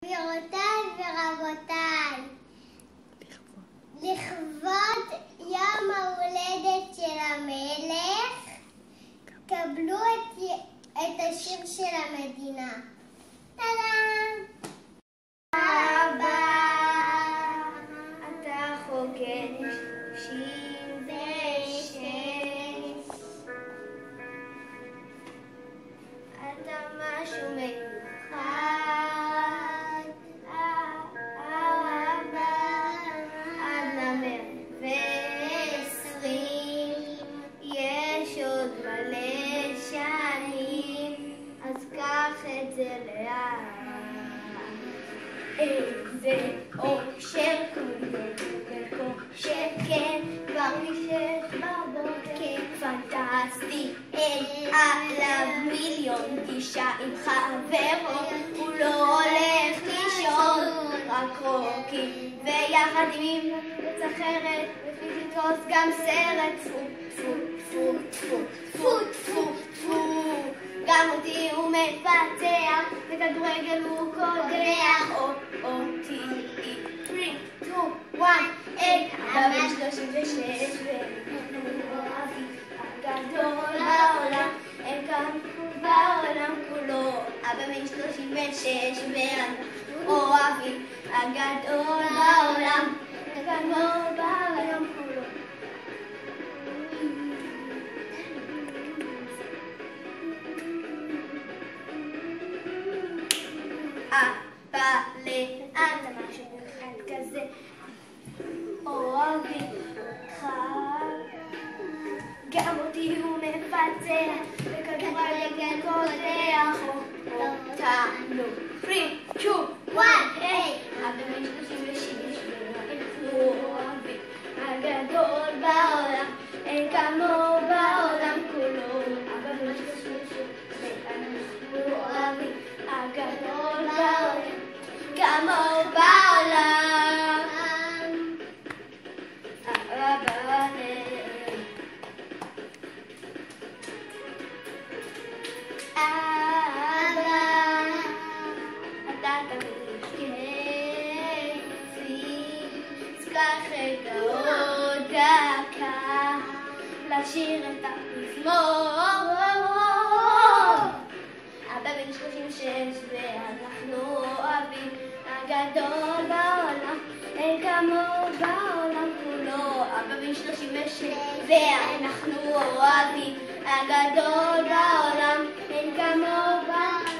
גבירותיי ורבותיי, לכבוד יום ההולדת של המלך, קבלו את השיר של המדינה. טאדאם! אבא, אתה חוגג 36, אתה משהו מיוחד. את זה לאט, איזה אושר כמו שכן, כבר משש בבוקר פנטסטי, אין עליו מיליון גישה עם חברו, הוא לא הולך לישון, רק רוקים ויחד עם עץ אחרת, ופיזיטוס גם סרט, טפו טפו טפו טפו טפו טפו, גם אותי הוא מפתח, וכדורגל הוא קודח, אותי, 3, 2, 1, אין, אבא בן 36, והוא אבי הגדול בעולם, אין כאן בעולם כולו, אבא בן 36, והוא אבי הגדול בעולם, אין כאן בעולם כולו. אבא לאן זה משהו אחד כזה, אוהבים אותך, גם אותי הוא מפצח, וכדורגל קודח אותנו. 3, 2, 1, היי! אבא בן 36, ואנחנו אוהבים הגדול בעולם, אין כמוהו בעולם כולו. אבא בן 36, ואנחנו אוהבים הגדול בעולם, כמוהו בעולם. אבא אתה תמיד כיפי, אז רגע עוד דקה לשיר את המזמור. אבא בן 36 ואנחנו אוהבים הגדול בעולם, אין כמוהו בעולם כולו. אבא בן 36 ואנחנו אוהבים הגדול בעולם, אין כמוהו בעולם.